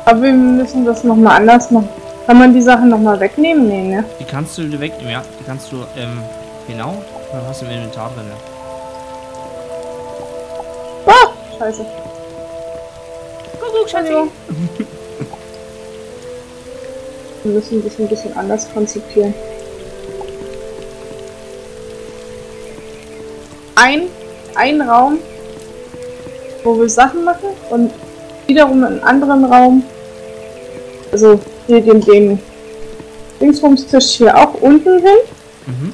Aber wir müssen das nochmal anders machen. Kann man die Sachen nochmal wegnehmen? Nee, ne? Die kannst du wegnehmen, ja. Die kannst du, genau. Dann hast du im Inventar drin. Ah, scheiße. Guck, Schatzi. Wir müssen das ein bisschen anders konzipieren. Ein Raum, wo wir Sachen machen und wiederum einen anderen Raum, also hier den Dingsbumstisch hier auch unten hin. Mhm.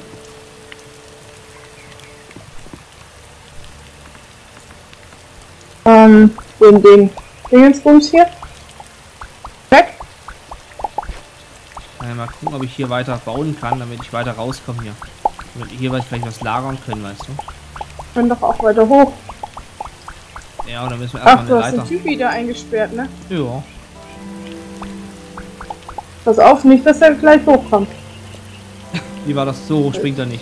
Den Dingsbums hier. Weg. Mal gucken, ob ich hier weiter bauen kann, damit ich weiter rauskomme hier. Damit hier vielleicht was lagern können, weißt du? Können doch auch weiter hoch. Ja, oder müssen wir Ach, erstmal du eine hast Leiter. den Typ wieder eingesperrt, ne? Ja. Pass auf, nicht, dass er gleich hochkommt. Wie war das? So hoch springt er nicht.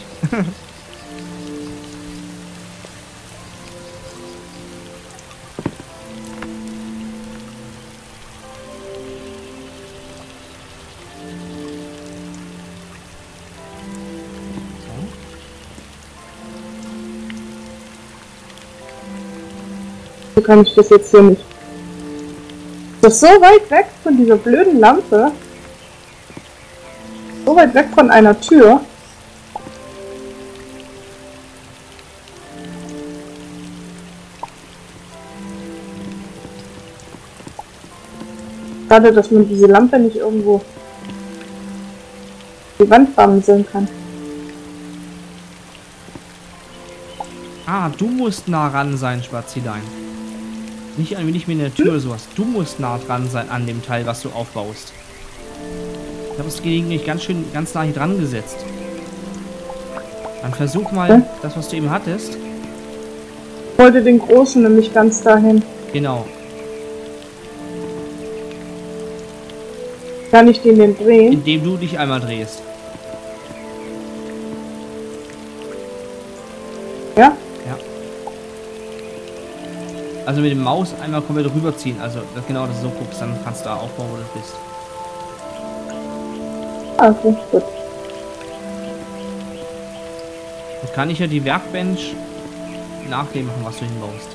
So kann ich das jetzt hier nicht. Das ist so weit weg von dieser blöden Lampe. So weit weg von einer Tür. Schade, dass man diese Lampe nicht irgendwo die Wand bamseln kann. Ah, du musst nah ran sein, Spazilein. Nicht mit der Tür oder sowas. Du musst nah dran sein an dem Teil, was du aufbaust. Ich habe es gelegentlich ganz nah hier dran gesetzt. Dann versuch mal das, was du eben hattest. Ich wollte den großen nämlich ganz dahin. Genau. Kann ich den denn drehen? Indem du dich einmal drehst. Ja? Ja. Also mit dem Maus einmal komplett rüberziehen. Also genau, dass du so guckst, dann kannst du da aufbauen, wo du bist. Okay, gut. Dann kann ich ja die Werkbench nach dem machen, was du hinbaust.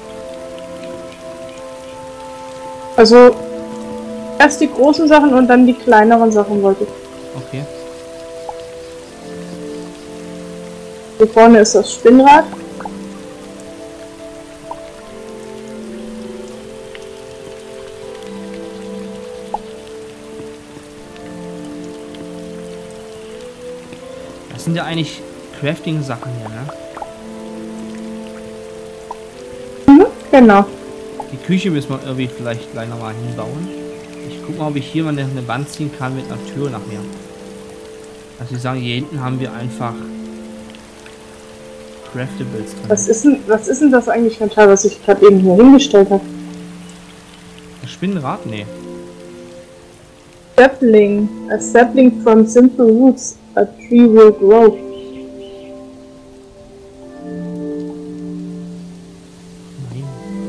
Also erst die großen Sachen und dann die kleineren Sachen wollte ich. Okay. Hier vorne ist das Spinnrad. Das sind ja eigentlich Crafting-Sachen hier, ne? Mhm, genau. Die Küche müssen wir irgendwie vielleicht gleich nochmal hinbauen. Ich guck mal, ob ich hier mal eine Wand ziehen kann mit einer Tür nachher. Also ich sage, hier hinten haben wir einfach Craftables drin. Was ist denn das eigentlich für ein Teil, was ich gerade eben hier hingestellt habe? Das Spinnrad? Nee. Sapling. A sapling from simple roots. A tree will grow. Nein.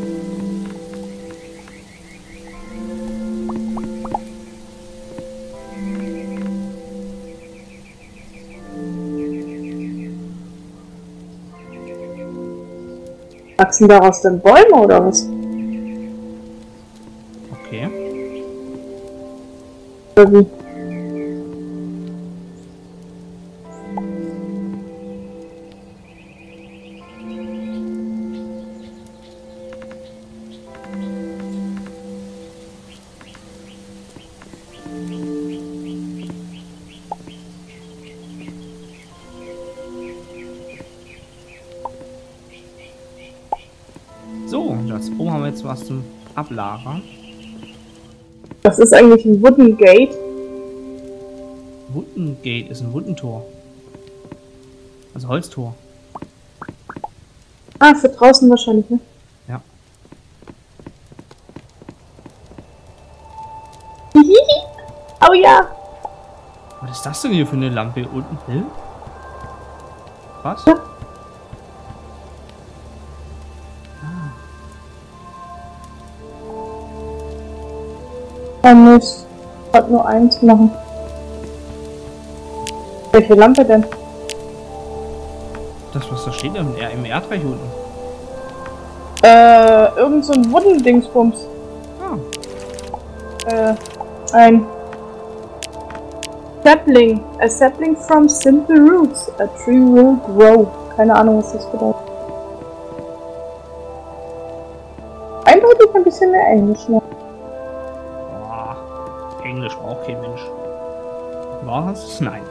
Wachsen daraus denn Bäume oder was? Okay. Oder wie? So, das oben haben wir jetzt was zum Ablagern. Das ist eigentlich ein Wooden Gate. Wooden Gate ist ein Wooden-Tor. Also Holztor. Ah, für draußen wahrscheinlich, ne? Ja. Oh ja! Was ist das denn hier für eine Lampe unten? Hä? Was? Ja. Man muss halt nur eins machen. Welche Lampe denn? Das, was da steht im Erdreich unten. Irgend so ein Wooden-Dingsbums. Ah. Ein Sapling. A sapling from simple roots. A tree will grow. Keine Ahnung, was das bedeutet. Eindeutig ein bisschen mehr Englisch, ne? Oh, Englisch braucht kein Mensch. Was? Nein.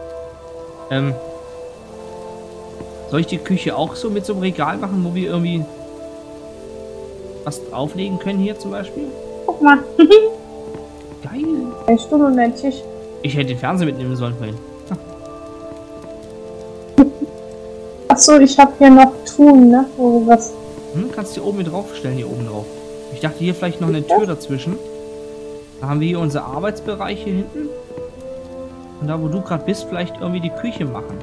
Soll ich die Küche auch so mit so einem Regal machen, wo wir irgendwie was auflegen können hier zum Beispiel? Guck mal. Geil. Ein Stuhl und ein Tisch. Ich hätte den Fernseher mitnehmen sollen vorhin. Achso, ich habe hier noch Truhen, ne? Wo was. Kannst du hier oben mit draufstellen, hier oben drauf. Ich dachte hier vielleicht noch eine Tür dazwischen. Da haben wir hier unser Arbeitsbereich hier hinten. Und da wo du gerade bist, vielleicht irgendwie die Küche machen.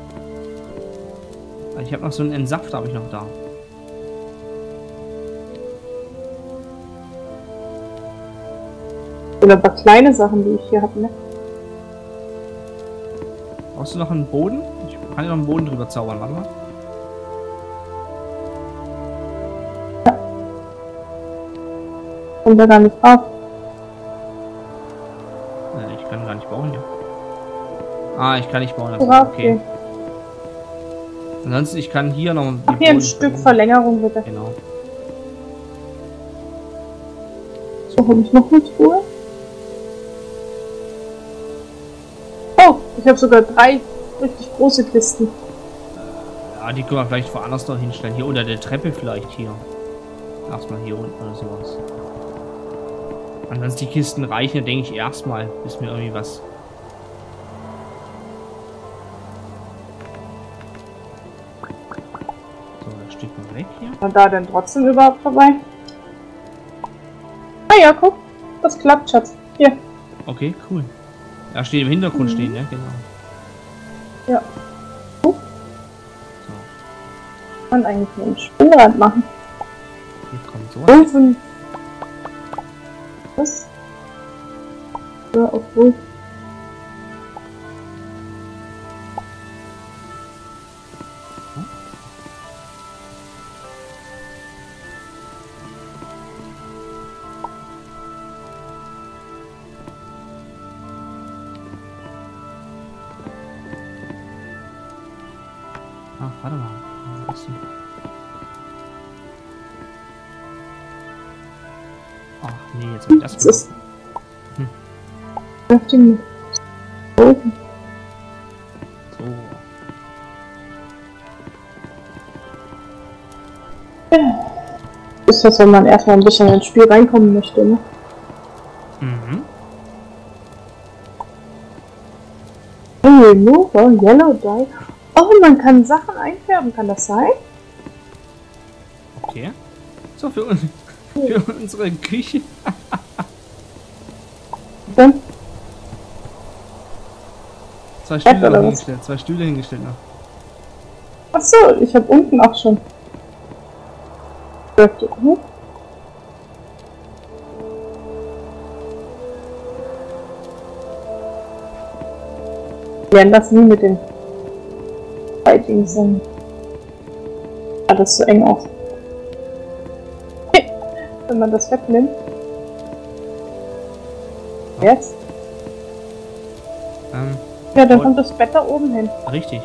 Ich habe noch so einen Entsafter, habe ich noch da. Oder ein paar kleine Sachen, die ich hier habe, ne? Brauchst du noch einen Boden? Ich kann ja noch einen Boden drüber zaubern, warte mal. Kommt da gar nicht auf. Ich kann gar nicht bauen, ja. Ah, ich kann nicht bauen. Also, okay. Ansonsten, ich kann hier noch Ach, hier ein Stück Verlängerung, bitte. Genau. So, habe ich noch eine Truhe? Oh, ich habe sogar 3 richtig große Kisten. Ja, die können wir vielleicht woanders noch hinstellen. Hier unter der Treppe vielleicht hier. Erstmal hier unten oder sowas. Ansonsten die Kisten reichen, denke ich, erstmal, bis mir irgendwie was... So, das steht mal weg hier. Und da denn trotzdem überhaupt vorbei? Ah ja, guck. Das klappt, Schatz. Hier. Okay, cool. Da steht im Hintergrund stehen, ne? Genau. Ja. So. Kann eigentlich nur ein Spinnrad machen. Hier kommt sowas. Ofen. Was? Ja, obwohl. Ach, warte mal. Ach nee, jetzt hab ich das ist auf dem Ofen. So. Ist das, wenn man erstmal ein bisschen ins Spiel reinkommen möchte, ne? Mhm. Remover, Yellow Dye. Oh, man kann Sachen einfärben, kann das sein? Okay. So, für unsere Küche. Dann? 2 Stühle noch hingestellt. 2 Stühle hingestellt noch. Achso, ich habe unten auch schon. Wir lernen das nie mit den Fightings. Alles so eng aus. Wenn man das wegnimmt. Jetzt? Ja, dann kommt das Bett da oben hin. Richtig.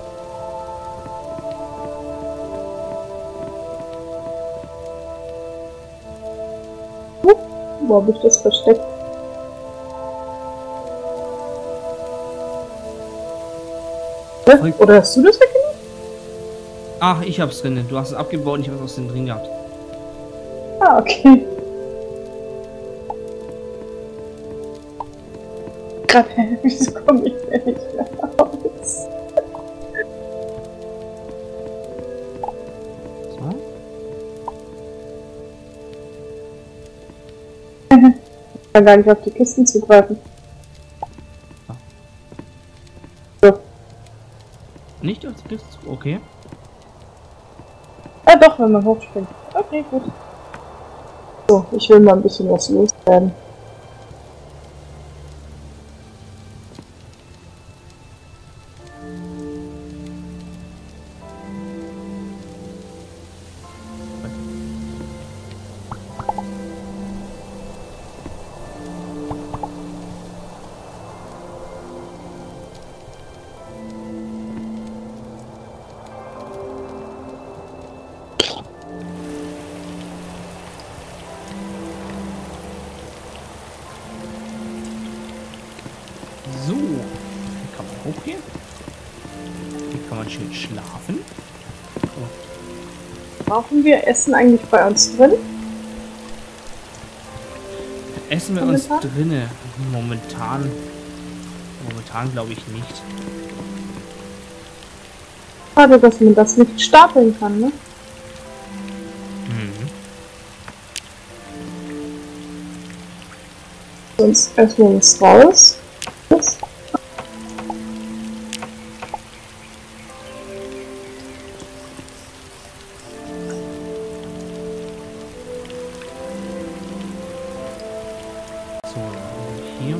Wo habe ich das versteckt? Oder hast du das weggenommen? Ach, ich hab's drin. Du hast es abgebaut und ich hab's aus dem drin gehabt. Ah, okay. Gerade, wieso komme ich denn nicht mehr raus? So. Ich kann gar nicht auf die Kisten zugreifen. So. Nicht auf die Kiste? Okay. Ah doch, wenn man hochspringt. Okay, gut. So, ich will mal ein bisschen was loswerden. hoch hier. Hier kann man schön schlafen. So. Brauchen wir Essen eigentlich bei uns drin? Essen wir uns drinne? Momentan glaube ich nicht. Schade, dass man das nicht stapeln kann, ne? Mhm. Sonst essen wir uns raus. Das. So, dann hier.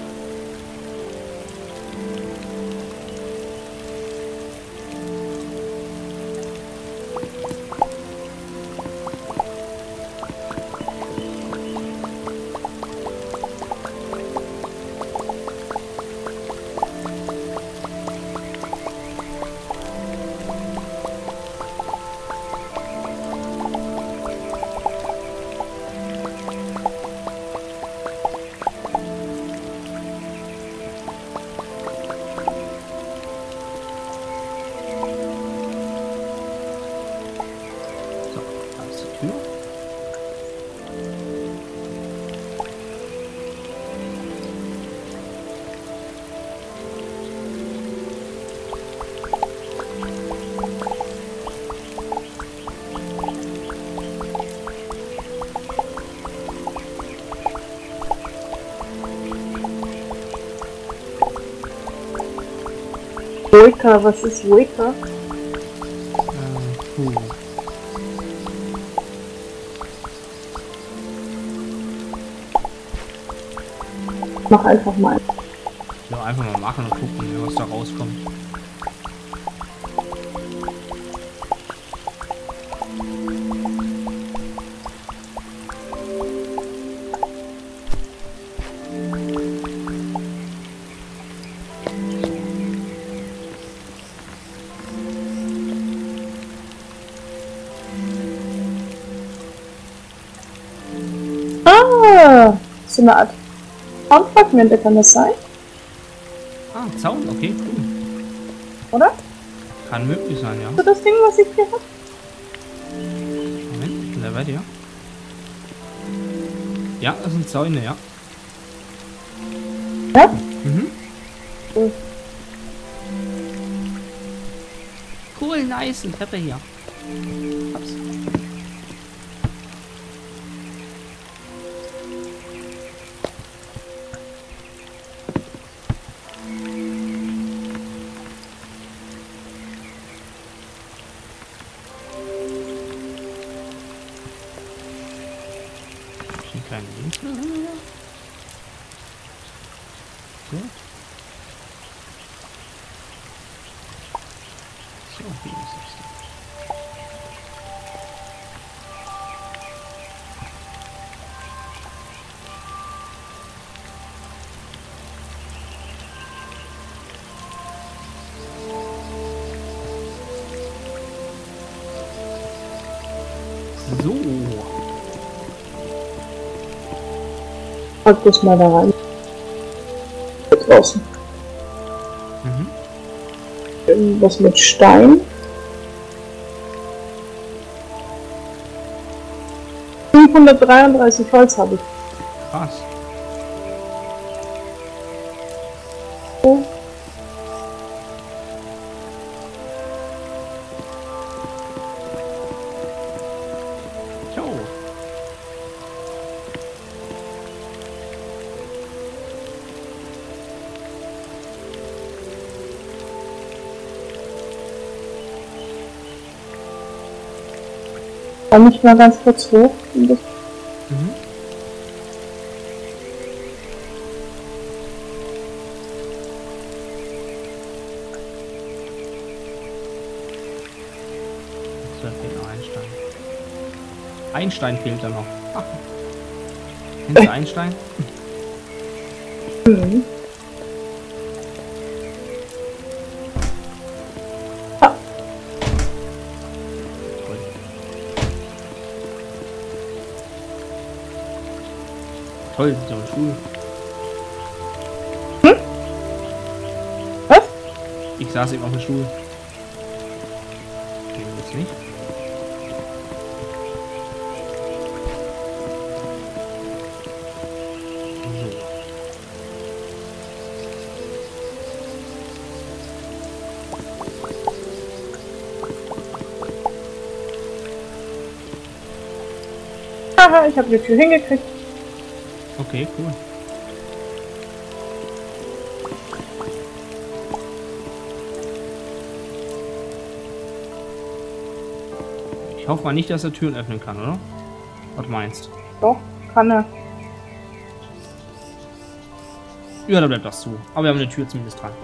Weka, was ist Weka? Mach einfach mal. Ja, einfach mal machen und gucken, was da rauskommt. Ah, so eine Art Soundfragmente kann das sein? Ah, Zaun, okay, cool. Oder? Kann möglich sein, ja. So das Ding, was ich hier habe? Moment, ich bin da bei dir. Ja, das sind Zäune, ja. Ja? Mhm. Cool. Cool, nice, eine Treppe hier. Ups. Kleinen Lebensmittel. So. So, wie ist das? So. Pack das mal da rein. Hier draußen. Mhm. Irgendwas mit Stein. 533 Holz habe ich. Krass. Oh. Ciao. Komm ich mal ganz kurz hoch. Mhm. So, fehlt noch ein Stein. Ein Stein fehlt da noch. Ach. Kennst du Einstein? Mhm. Toll. Toll, so ein Schuh. Was? Ich saß eben auf dem Stuhl. Nee, jetzt nicht. Haha, ich habe die Tür hingekriegt. Okay, cool. Ich hoffe mal nicht, dass er Türen öffnen kann, oder? Was meinst du? Doch, kann er. Ja, da bleibt das zu. Aber wir haben eine Tür zumindest dran.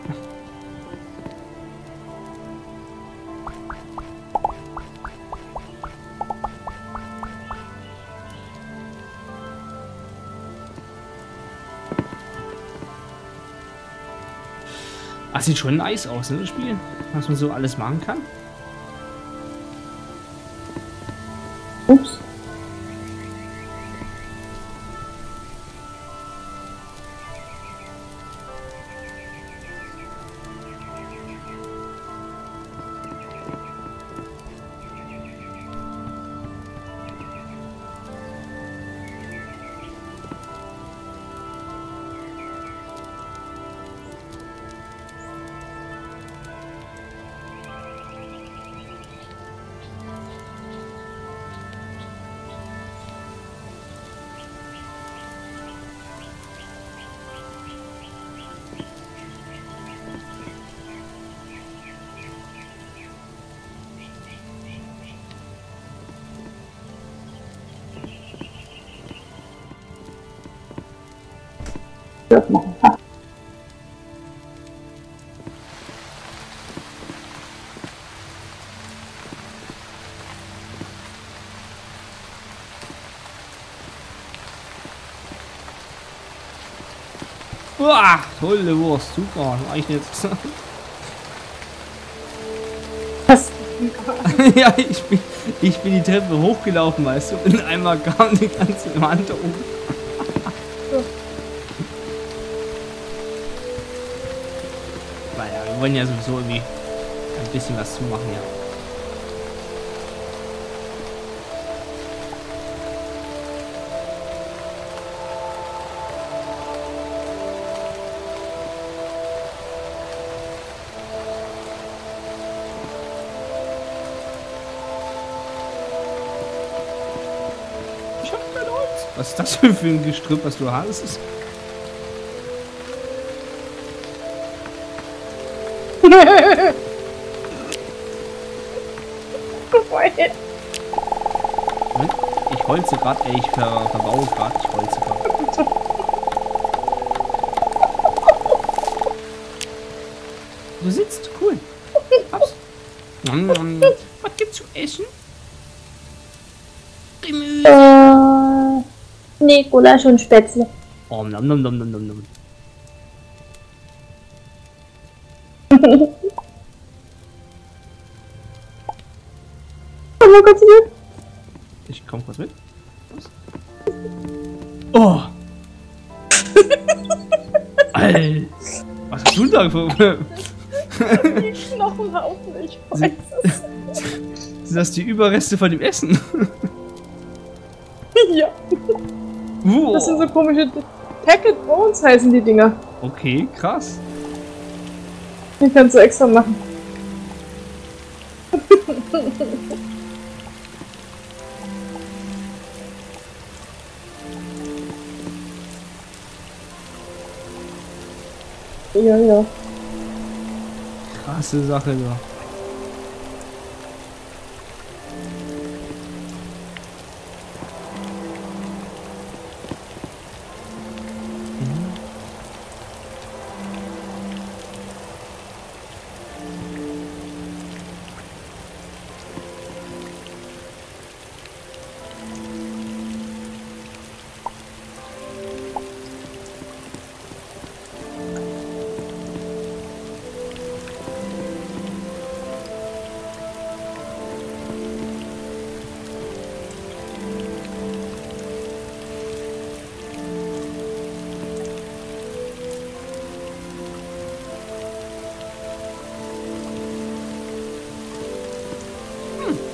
Das sieht schon nice aus, ne, das Spiel. Was man so alles machen kann. Ups. Das machen. Ha. Uah, tolle Wurst, super. Eigentlich jetzt. Was? Ja, ich bin die Treppe hochgelaufen, weißt du, und einmal kam die ganze Wand oben. Naja, wir wollen ja sowieso irgendwie ein bisschen was zumachen, ja. Ich hab keine Angst. Was ist das für ein Gestrüpp, was du hast? Ich holze gerade, ey, ich verbaue gerade, ich holze gerade. Du sitzt, cool. Hab's. Was gibt's zu essen? Gemüse. Nee, Gulasch und Spätzle. Oh, nom nom nom nom nom nom. Komm mal kurz mit. Ich komm kurz mit. Was? Oh! Alter! Was hast du da für... Die Knochenhaufen, ich weiß es. Sind das die Überreste von dem Essen? Ja. Das sind so komische... Packet Bones heißen die Dinger. Okay, krass. Die kannst du extra machen. Ja, ja. Krasse Sache, ja.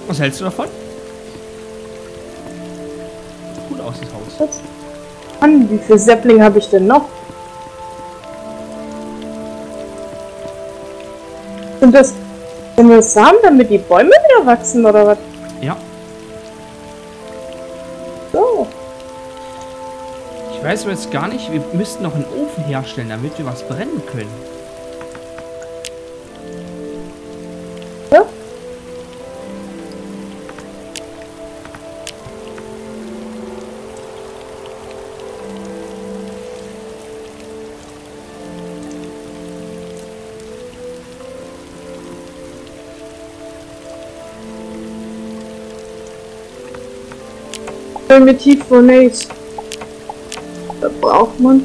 Was hältst du davon? Cool aus, das Haus. Mann, wie viel Sapling habe ich denn noch? Sind das Samen, damit die Bäume wieder wachsen, oder was? Ja. So. Ich weiß aber jetzt gar nicht, wir müssten noch einen Ofen herstellen, damit wir was brennen können. Ja? Primitiv von Ace. Da braucht man.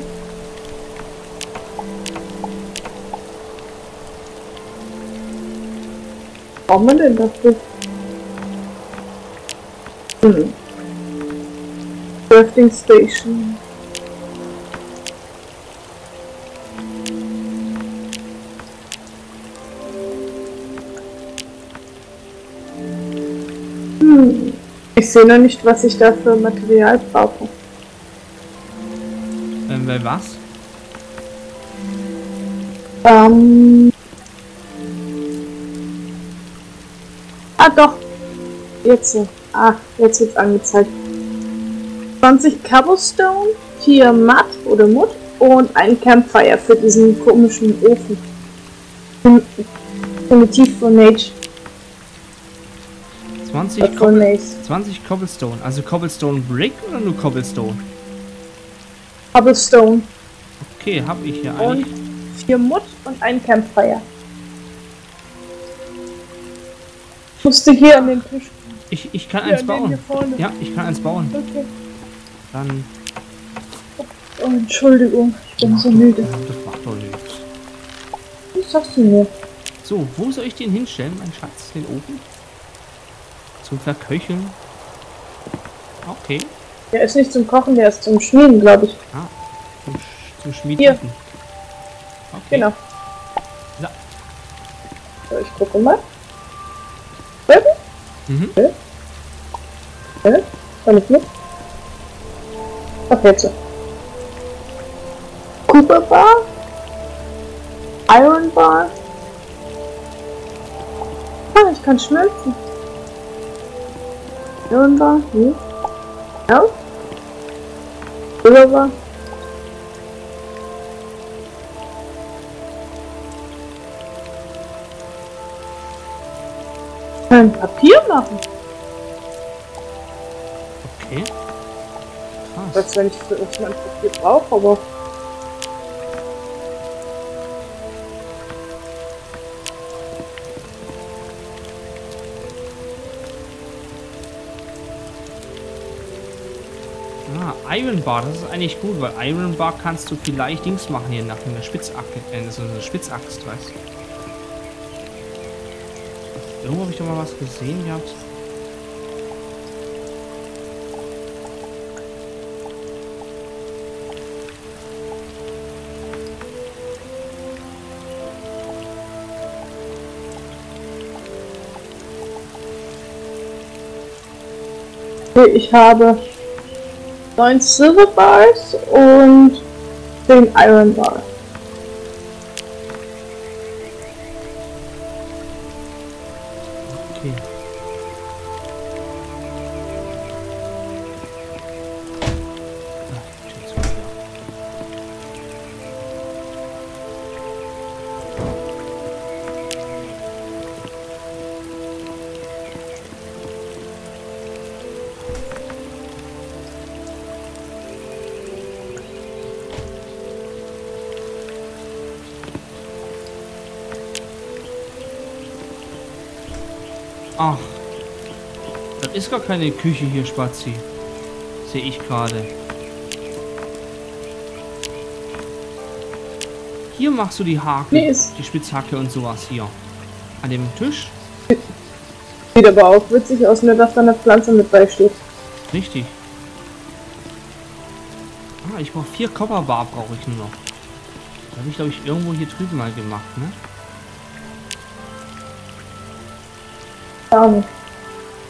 Braucht man denn dafür? Crafting Station. Ich sehe noch nicht, was ich da für Material brauche. Weil was? Doch. Jetzt. Jetzt wird's angezeigt. 20 Cobblestone, 4 Mud oder Mud und ein Campfire für diesen komischen Ofen. Primitiv von Age. 20 Cobblestone. Also Cobblestone Brick oder nur Cobblestone? Cobblestone. Okay, habe ich hier Und eigentlich. 4 Mud und ein Campfire. Musste hier an den Tisch. Ich kann Hier eins an den bauen. hier vorne. Ja, ich kann eins bauen. Okay. Dann. Oh, Entschuldigung, ich bin so müde. Das macht doch nichts. Was sagst du mir? So, wo soll ich den hinstellen, mein Schatz? Den Ofen? Zum Verköcheln? Okay. Der ist nicht zum Kochen, der ist zum Schmieden, glaube ich. Ah, zum Schmieden. Hier. Okay. Genau. Ja. So, ich gucke mal. Mhm. Kann ich mit? Okay, jetzt. Cooper Bar. Iron Bar. Ich kann schmelzen. Iron Bar. Hier. Ja. Cooper Bar. Ein Papier machen. Okay. Ich Krass. weiß ja nicht, was man Papier braucht, aber. Iron Bar, das ist eigentlich gut, weil Iron Bar kannst du vielleicht Dings machen hier nach einer Spitzhacke, so eine Spitzaxt, weißt du. Irgendwo habe ich doch mal was gesehen gehabt. Ich habe 9 Silver Bars und 10 Iron Bars. Okay. Ach, das ist gar keine Küche hier, Spazi. Sehe ich gerade. Hier machst du die Haken, Nee, die Spitzhacke und sowas hier. An dem Tisch. Sieht aber auch witzig aus, nur dass da eine Pflanze mit beisteht. Richtig. Ah, ich brauche 4 Copperbar, brauche ich nur noch. Das habe ich, glaube ich, irgendwo hier drüben mal gemacht, ne? Gar nicht.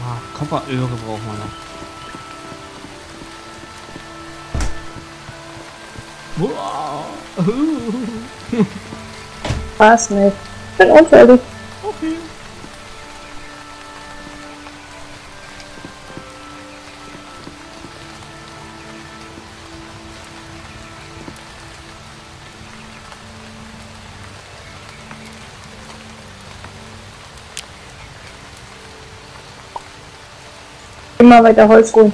Ah, Kopperöhre brauchen wir noch. Wow. Was nicht. Ich bin unfällig. Okay. Immer weiter Holz holen.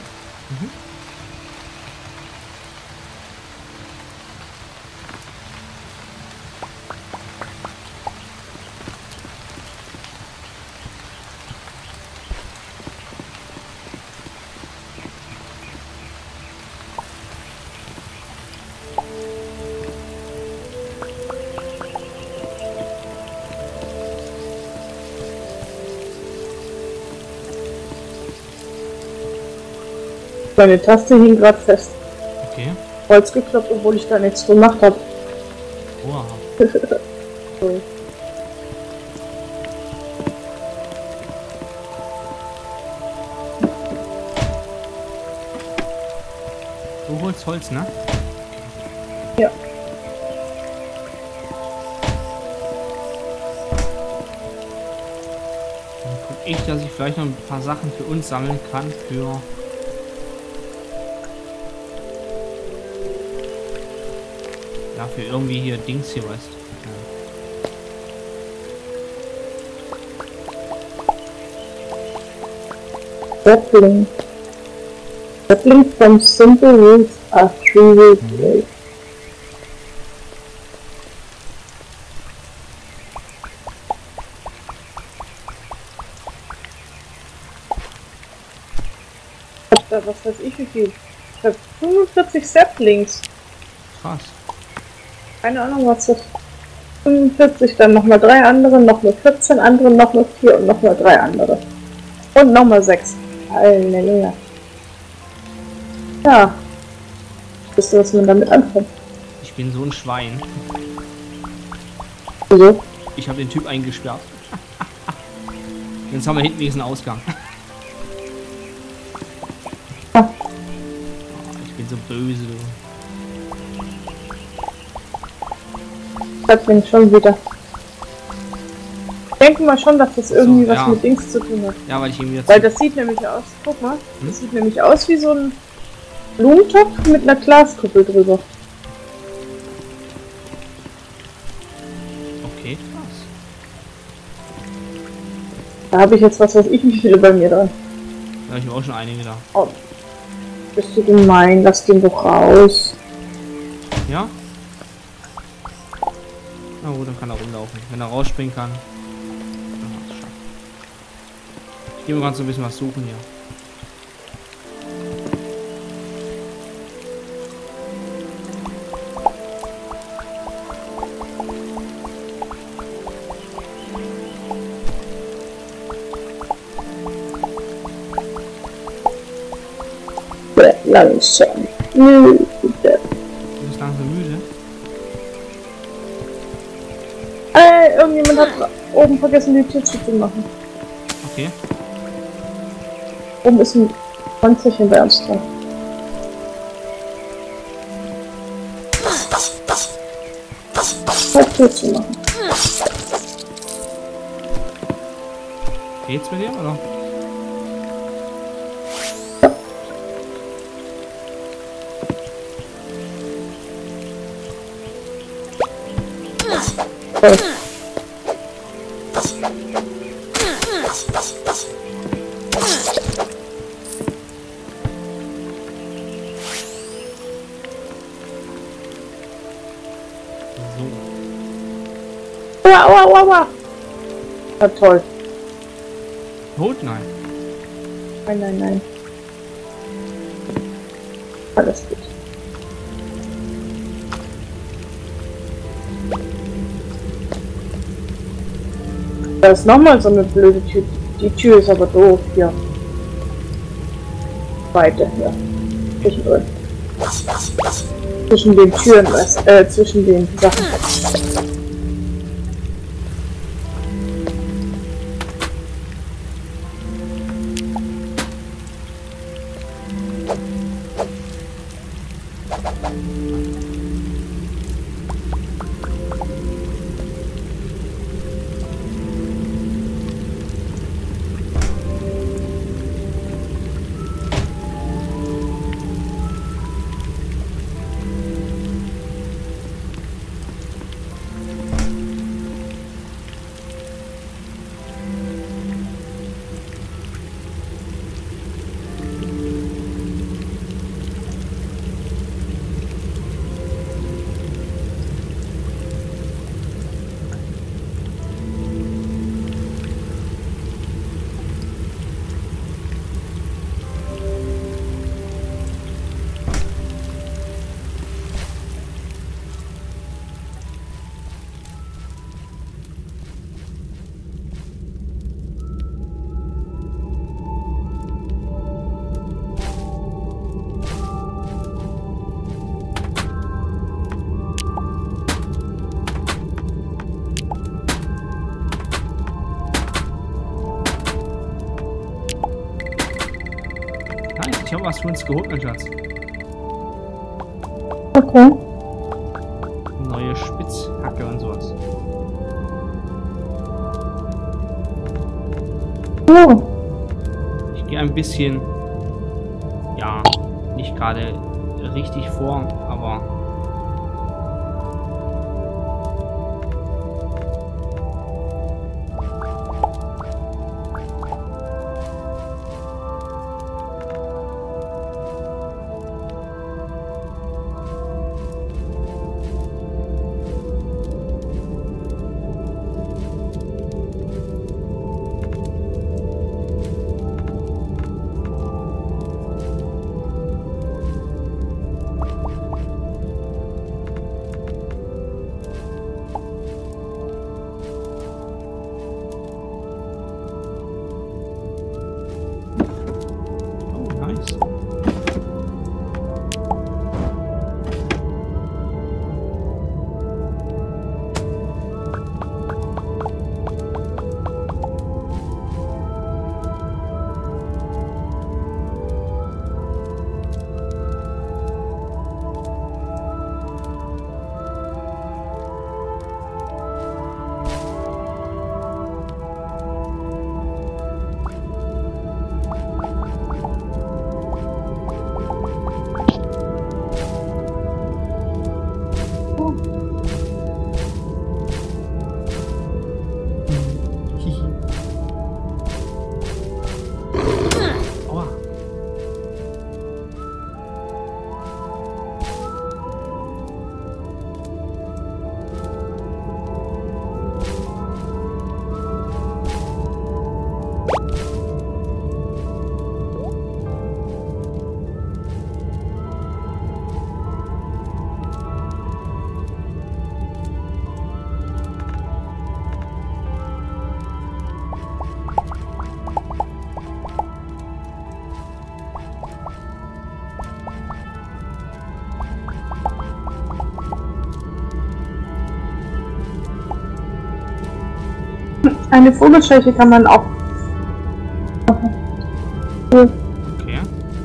Meine Taste hing gerade fest. Okay. Holz gekloppt, obwohl ich da nichts gemacht habe. Wow. So. Du holst Holz, ne? Ja. Dann guck ich, dass ich vielleicht noch ein paar Sachen für uns sammeln kann für... Ja, für irgendwie hier Dings hier, weißt du. Ja. Sapling. Sapling from simple roots are 3 weeks away. Ich hab da, was weiß ich wie viel. Ich hab 45 Saplings. Krass. Keine Ahnung, was das 45, dann nochmal 3 andere, nochmal 14 andere, nochmal 4 und nochmal 3 andere. Und nochmal 6. Halleluja. Ja. Wisst ihr, was man damit anfängt? Ich bin so ein Schwein. Wieso? Ich habe den Typ eingesperrt. Jetzt haben wir hinten diesen Ausgang. Ah. Oh, ich bin so böse, du. Das bin ich schon wieder. Ich denke mal schon, dass das irgendwie was ja. mit Dings zu tun hat. Ja, weil ich irgendwie jetzt... Weil das sieht nämlich aus, guck mal, das sieht nämlich aus wie so ein Blumentopf mit einer Glaskuppel drüber. Okay, krass. Da habe ich jetzt was weiß ich wie viele bei mir dran. Da habe ich mir auch schon einige da. Oh. Bist du gemein, lass den doch raus. Ja? Na gut, dann kann er rumlaufen. Wenn er rausspringen kann. Ich gehe mir gerade so ein bisschen was suchen hier. Langsam. Müde. Du bist langsam müde. Irgendjemand hat oben vergessen, die Tür zuzumachen. Okay. Oben ist ein Panzerchen bei uns dran. Die Tür zu machen. Geht's mit dir, oder? Voll. Aua. Ja, toll. Tot? Nein. Nein. Alles gut. Da ist nochmal so eine blöde Tür. Die Tür ist aber doof hier. Weiter hier. Zwischendrin. Zwischen den Türen, zwischen den Sachen. Nice, ich habe was für uns geholt, mein Schatz. Okay. Neue Spitzhacke und sowas. Oh. Ich gehe ein bisschen, ja, nicht gerade richtig vor, aber nice. Aua. Eine Vogelscheuche kann man auch machen. Cool. Okay.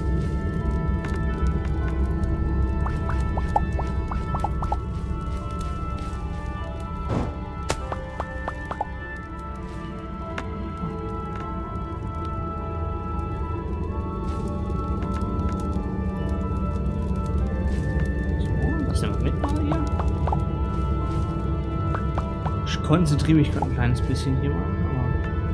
So, was nehmen wir mit mal hier? Ich konzentriere mich gerade ein kleines bisschen hier mal, aber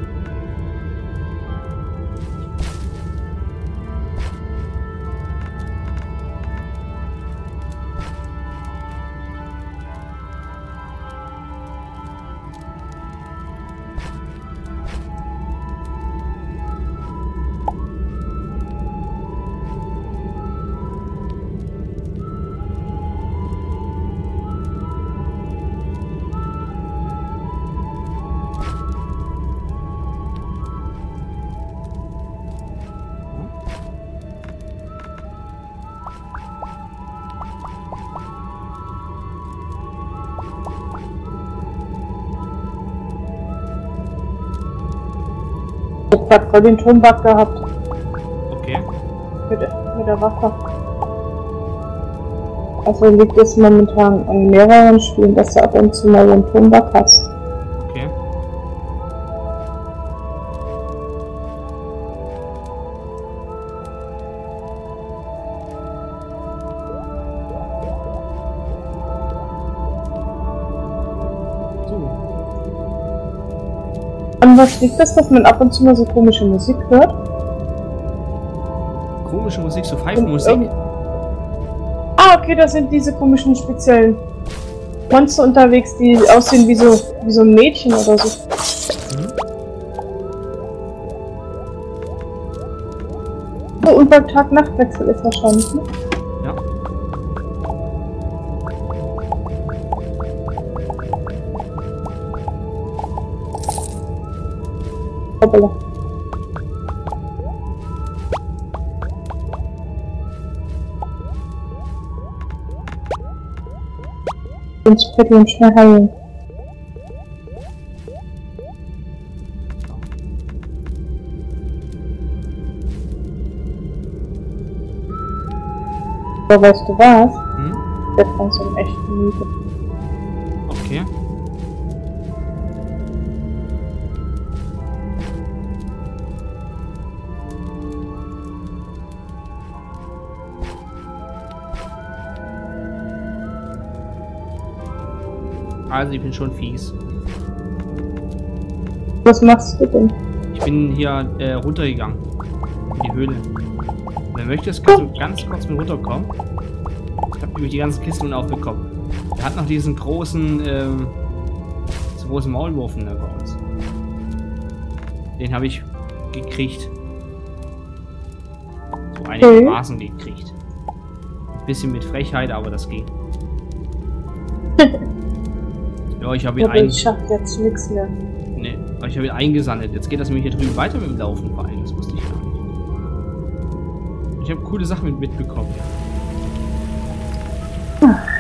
Ich hab grad voll den Turmbug gehabt. okay. Mit der Waffe. Also liegt es momentan an mehreren Spielen, dass du ab und zu mal so einen Turmbug hast. Okay. So. An was liegt das, dass man ab und zu mal so komische Musik hört? Komische Musik, so Pfeifenmusik. Ah, okay, das sind diese komischen speziellen Monster unterwegs, die aussehen wie so ein Mädchen oder so. So, und beim Tag-Nacht-Wechsel ist wahrscheinlich, ne? Ja. Hoppala. Den Spritty und schnell heilen. Aber weißt du was? Hm? Der fand so echt müde. Okay. Also ich bin schon fies. Was machst du denn? Ich bin hier runtergegangen. In die Höhle. Wenn du möchtest, kannst du ganz kurz mit runterkommen. Ich habe nämlich die ganzen Kisten aufbekommen. Er hat noch diesen großen Maulwurf bei uns. Den habe ich gekriegt. So einigermaßen gekriegt. Bisschen mit Frechheit, aber das ging. Ja, ich habe ihn Ich schaff jetzt nichts mehr. Nee, aber ich habe ihn eingesandet. Jetzt geht das nämlich hier drüben weiter mit dem Laufen vor allem. Das wusste ich gar nicht. Ich habe coole Sachen mitbekommen. Ach.